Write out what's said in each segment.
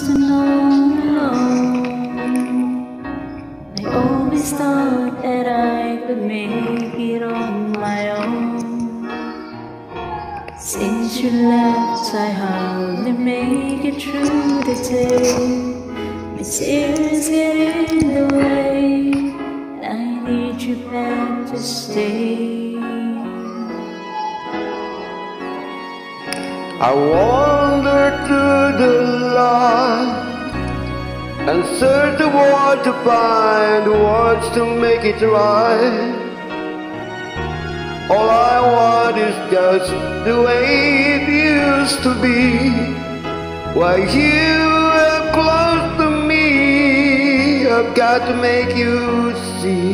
lost and alone. I always thought that I could make it on my own. Since you left, I hardly make it through the day. My tears get in the way, and I need you back to stay. I wander through the light and search the world to find the words to make it right. All I want is just the way it used to be, while you are close to me. I've got to make you see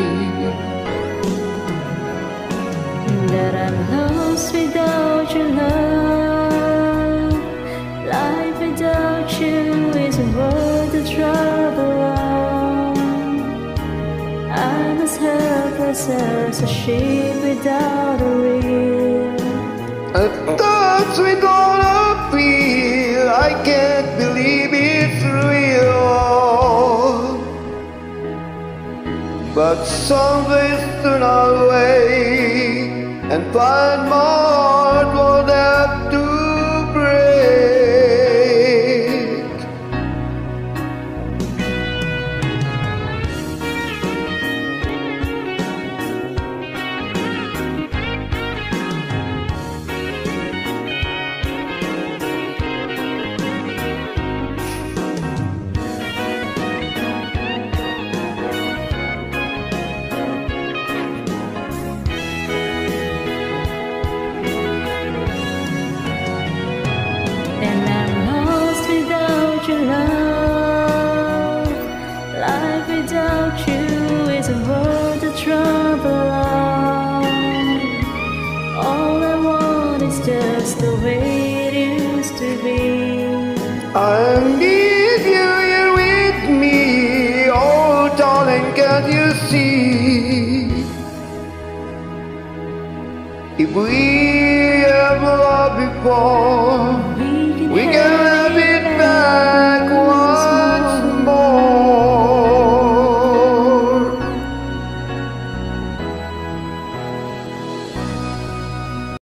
that I'm lost without your love. Life without you isn't worth the trouble of. I'm as helpless as a sheep without a reel. And thoughts we gonna feel, I can't believe it's real. But someday soon I'll wait and find my heart won't have to break. And I'm lost without your love. Life without you isn't worth the trouble of. All I want is just the way it used to be. I need you here with me, oh darling, can't you see? If we have loved before,